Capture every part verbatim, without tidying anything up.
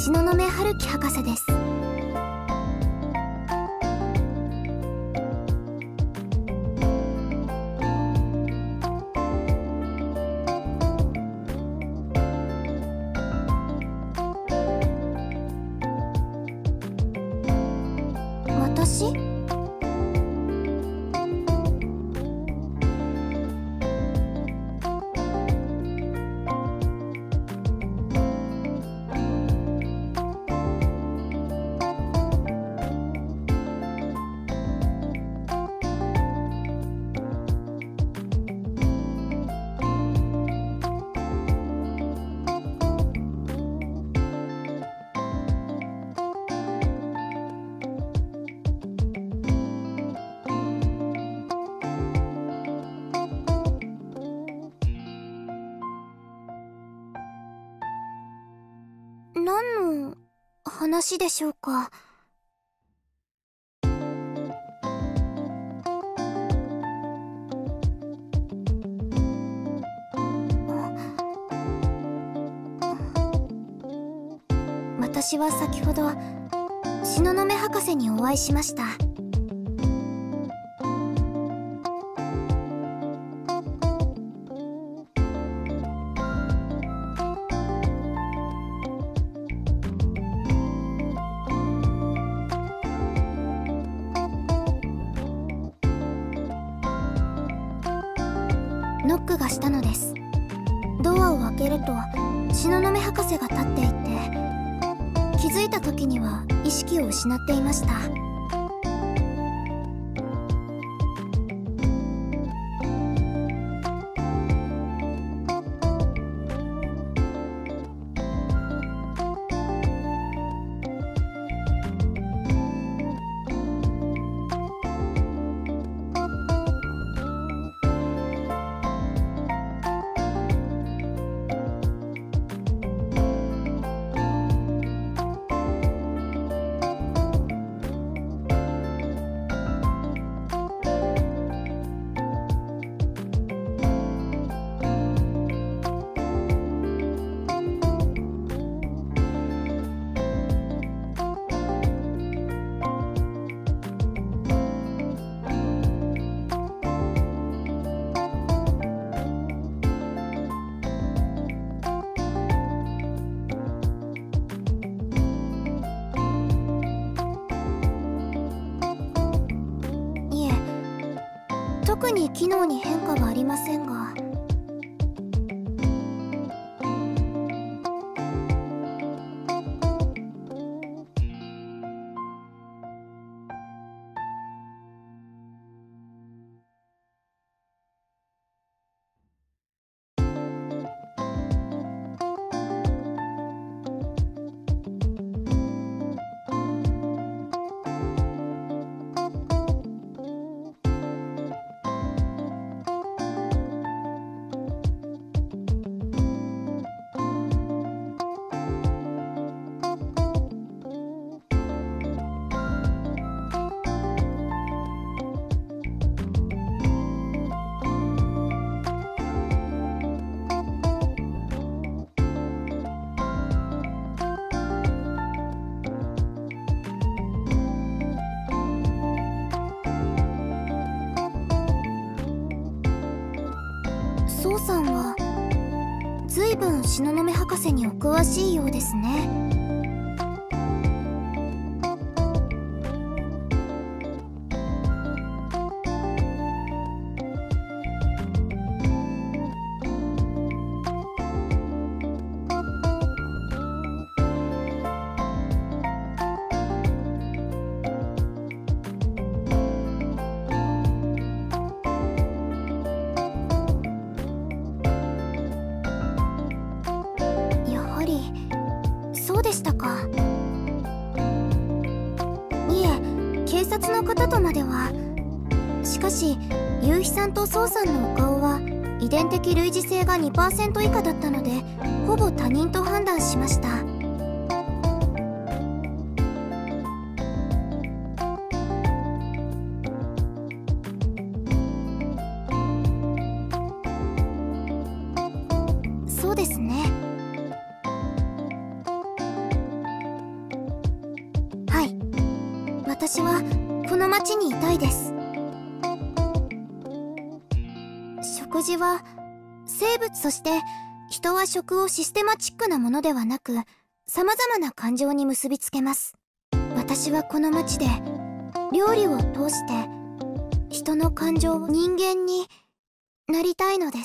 東雲春樹博士です。私？何の話でしょうか。私は先ほど東雲博士にお会いしました。ノックがしたのです。ドアを開けると東雲博士が立っていて、気づいた時には意識を失っていました。特に機能に変化はありませんが。宋さんは随分東雲博士にお詳しいようですね。そうでしたか。いえ、警察の方とまでは。しかし夕日さんと宋さんのお顔は遺伝的類似性が にパーセント 以下だったので、ほぼ他人と判断しました。そうですね。 私はこの町にいたいです。食事は生物として人は食をシステマチックなものではなく様々な感情に結びつけます。私はこの町で料理を通して人の感情を人間になりたいのです。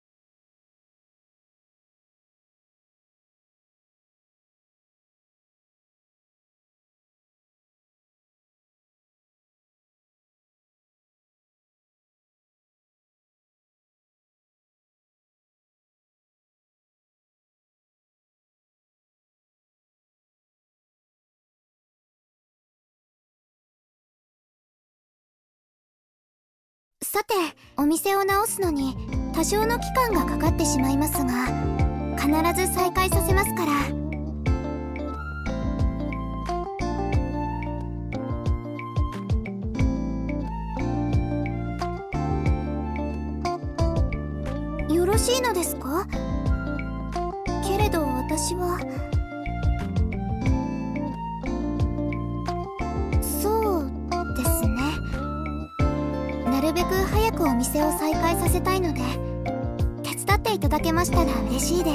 さて、お店を直すのに多少の期間がかかってしまいますが、必ず再開させますから。よろしいのですか？けれど私はそうですね。なるべく早くお店を再開させたいので、手伝っていただけましたら嬉しいです。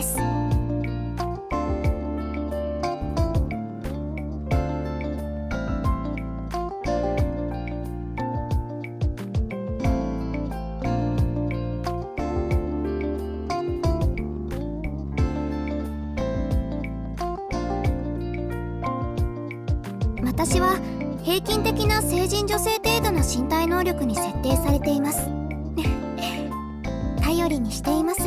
私は平均的な成人女性程度の身体能力に設定されています。頼りにしています。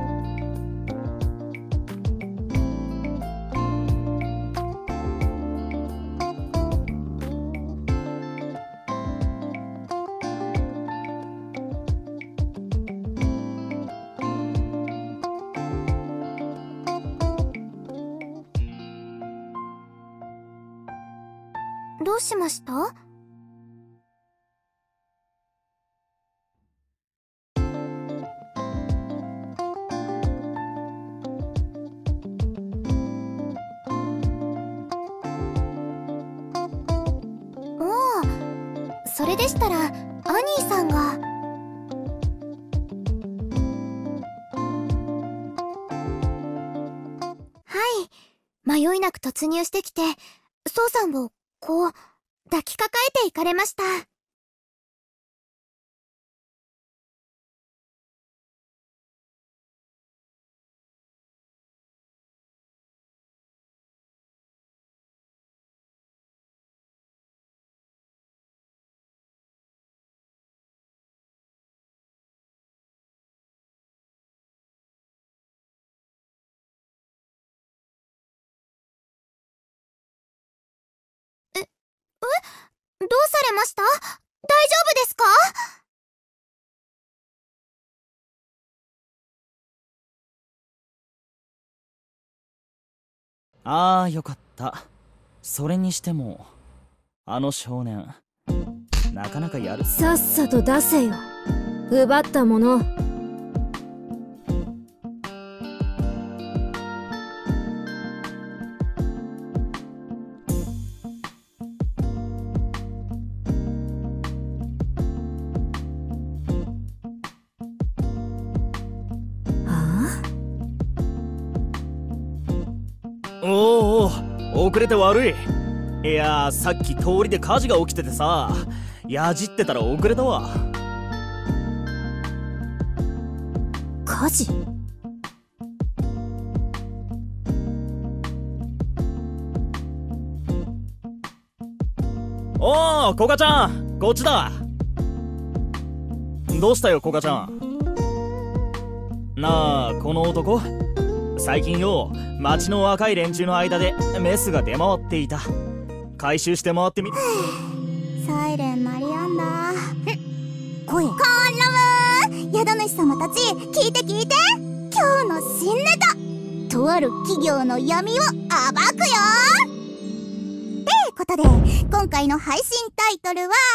どうしました？それでしたらアニーさんが。はい、迷いなく突入してきてソウさんをこう抱きかかえていかれました。どうされました？大丈夫ですか？ ああ、よかった。それにしてもあの少年なかなかやる。 さっさと出せよ、奪ったもの。 おーおー、遅れて悪い。いやー、さっき通りで火事が起きててさ、やじってたら遅れたわ。 火事？ おー、コカちゃん、こっちだ。どうしたよ、コカちゃん。なあ、この男最近よ、町の若い連中の間でメスが出回っていた。回収して回ってみ。 サイレン鳴りやんだ。声。コンラムー、宿主様たち聞いて聞いて、今日の新ネタ、とある企業の闇を暴くよ。ってことで今回の配信タイトルは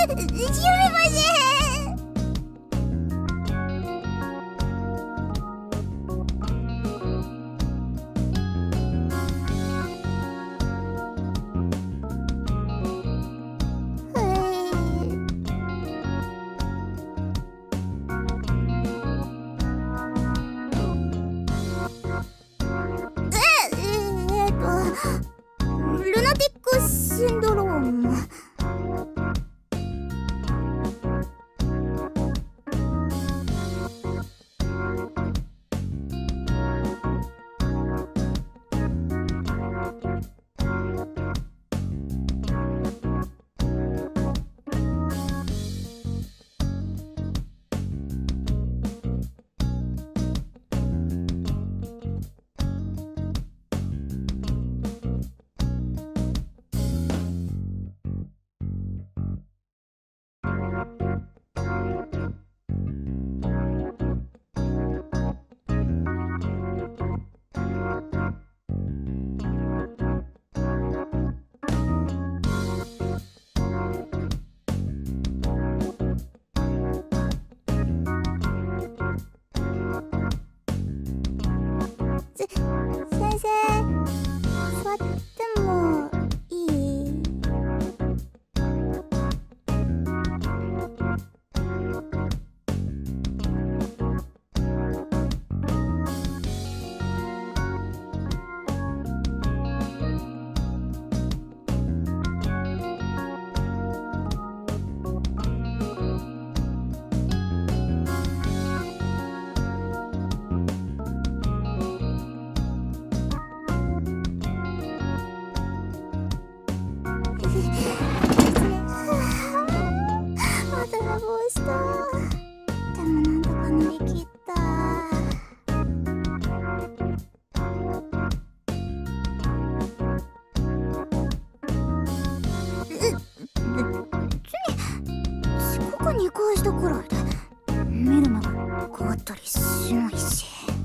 読めません。ルナティックシンドローム。先生、座ってもいい？した。でもなんとか乗り切った。え、別に近くに返したくらいで見る目が変わったりしないし。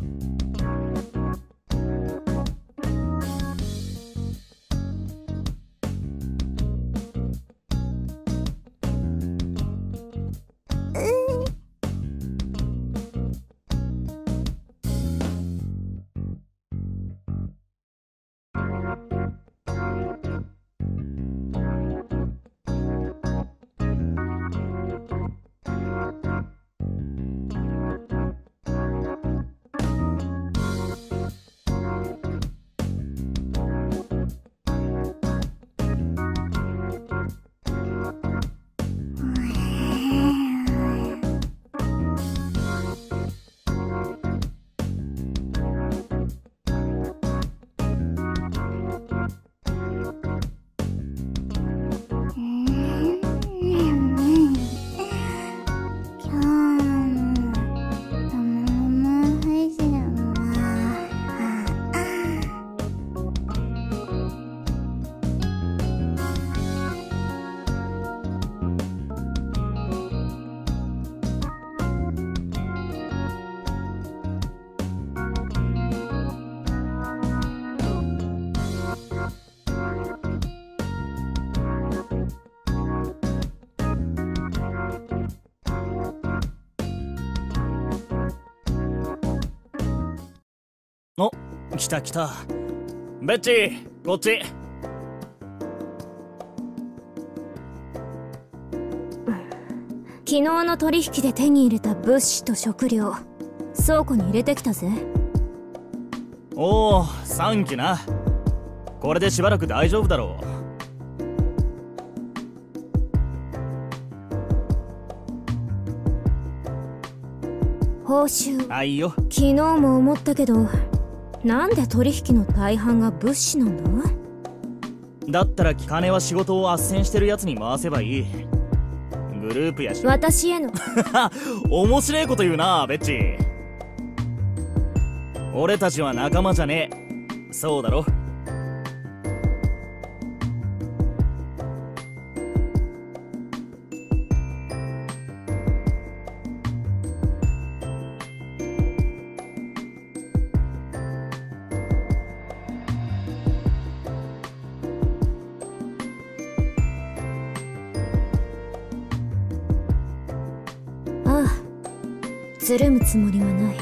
お、来た来た。ベッチー、こっち。 昨日の取引で手に入れた物資と食料、倉庫に入れてきたぜ。 おお、サンキュな。これでしばらく大丈夫だろう。 報酬。 あ、いいよ。 昨日も思ったけど、なんで取引の大半が物資なんだ？ だったら金は仕事を斡旋してるやつに回せばいい。グループやし。 私への面白いこと言うな、ベッチ。俺たちは仲間じゃねえ。そうだろ。 つるむつもりはない。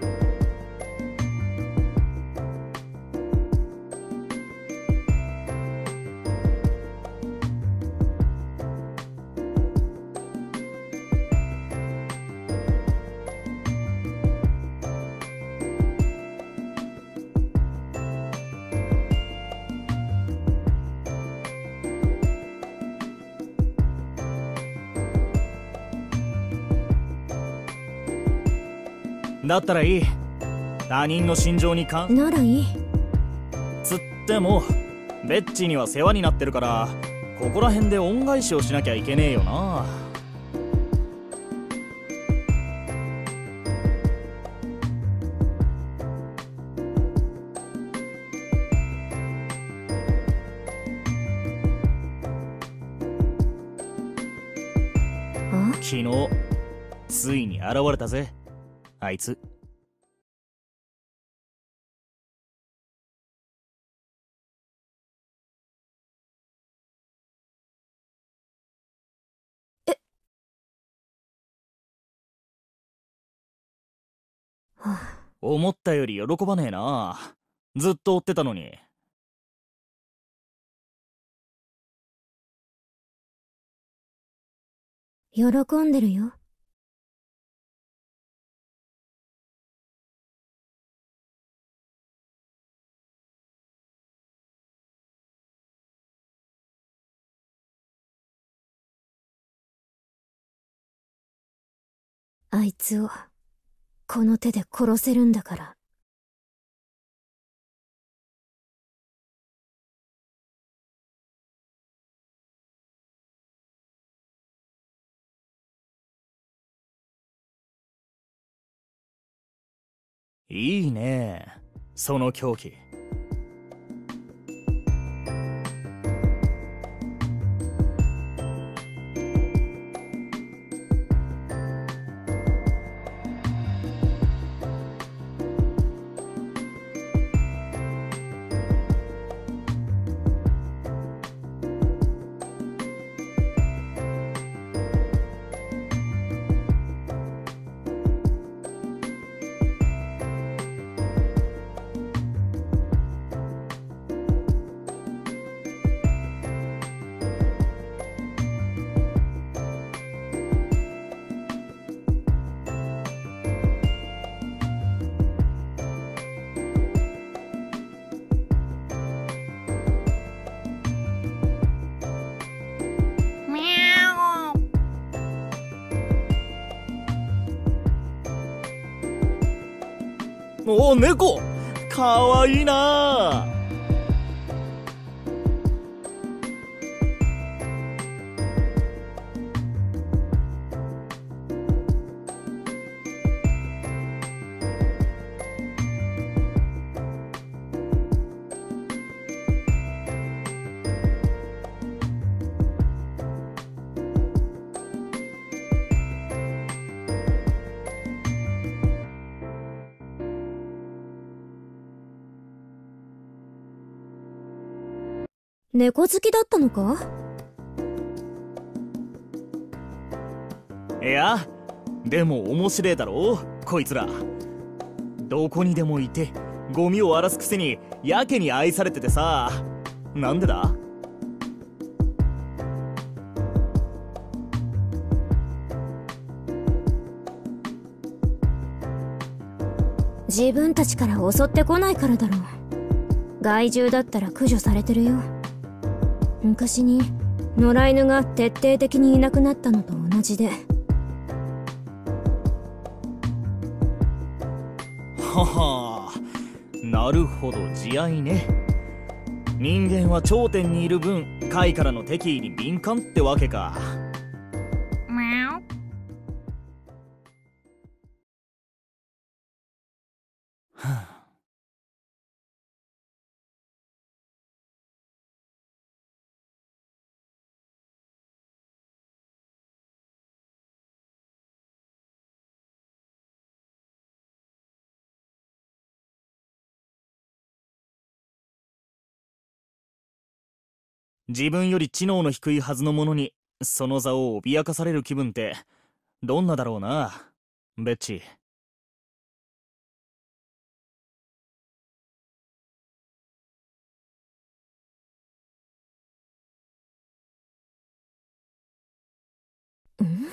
だったらいい。他人の心情にかんならいい。 つってもベッチには世話になってるから、ここら辺で恩返しをしなきゃいけねえよな。 あ？ 昨日ついに現れたぜ、あいつ。 え？はあ、 思ったより喜ばねえな。ずっと追ってたのに。 喜んでるよ。あいつをこの手で殺せるんだから。 いいねその狂気。おお、猫かわいいな。 猫好きだったのか？ いや、でも面白えだろこいつら。どこにでもいてゴミを荒らすくせにやけに愛されててさ。なんでだ？ 自分たちから襲ってこないからだろう。害獣だったら駆除されてるよ。昔に野良犬が徹底的にいなくなったのと同じで。 はは、なるほど、慈愛ね。人間は頂点にいる分下位からの敵意に敏感ってわけか。はあ、自分より知能の低いはずのものにその座を脅かされる気分ってどんなだろうな。 ベッチ。 ん？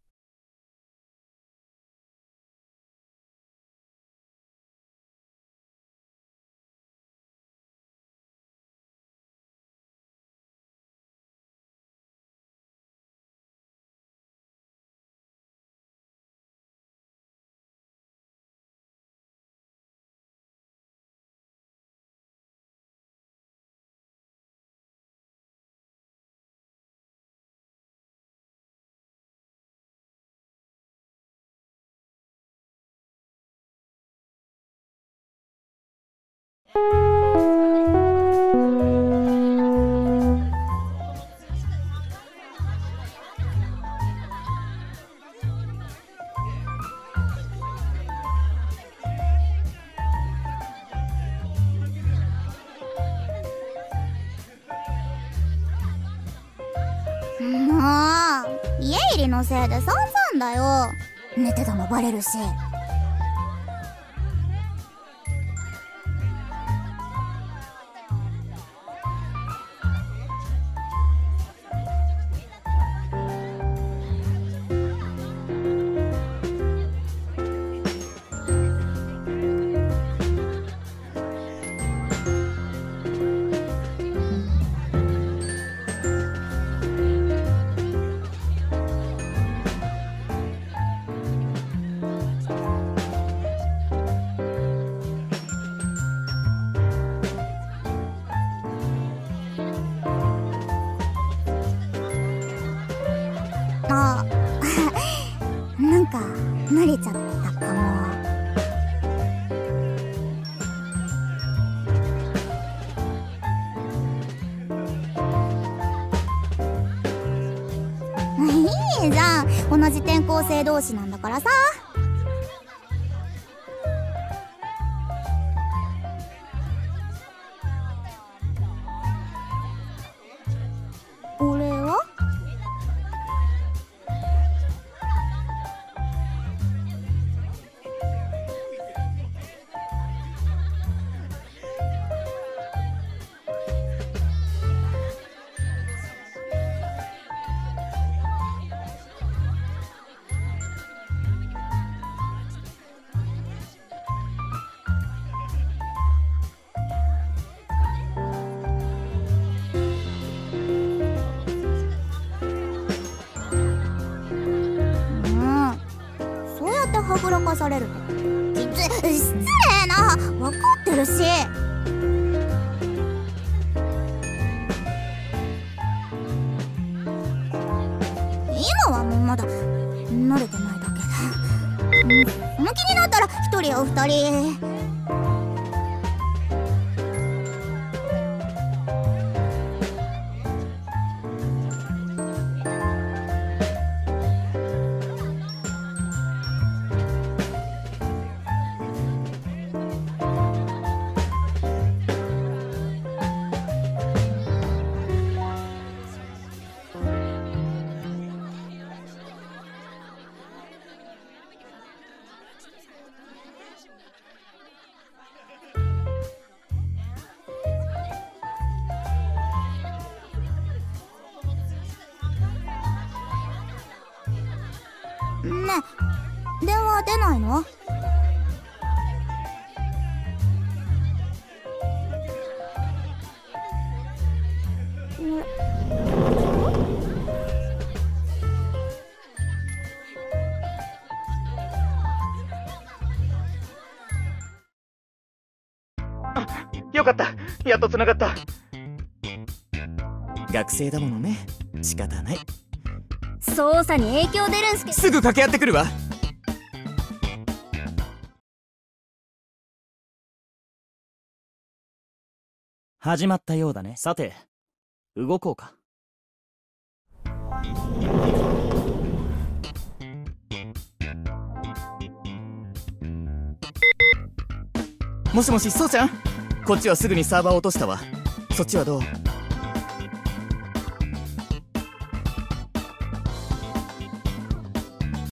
もう家入りのせいで散々だよ。寝てたのバレるし。あなんか慣れちゃったかも。いいじゃん、同じ転校生同士なんだからさ。俺ははぐらかされるときつ失礼な。分かってるし。今はもうまだ慣れてないだけで、うん、その気になったら一人や二人。ねえ、電話出ないの？ あ、よかった、やっとつながった。学生だものね、仕方ない。 操作に影響出るんすけど。 すぐ掛け合ってくるわ。始まったようだね。さて動こうか。もしもし、そうちゃん、こっちはすぐにサーバー落としたわ。そっちはどう？